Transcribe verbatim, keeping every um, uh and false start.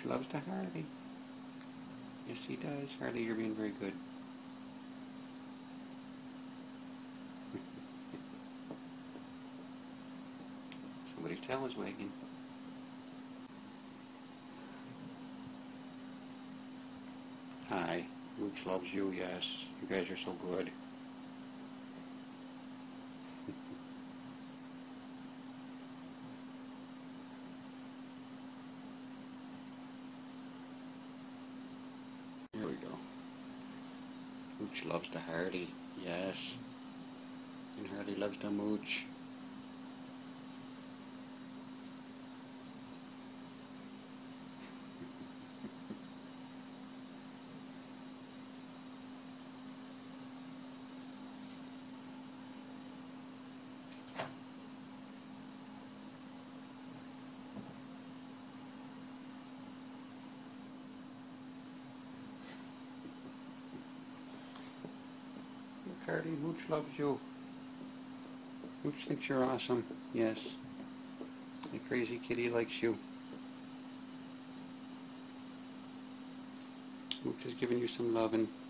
loves the Harley. Yes, he does. Harley, you're being very good. Somebody's tail is wagging. Hi. Mooch loves you, yes. You guys are so good. Here we go. Mooch loves the Harley, yes. And Harley loves the Mooch. Harley, Mooch loves you. Mooch thinks you're awesome, yes. The crazy kitty likes you. Mooch is giving you some loving.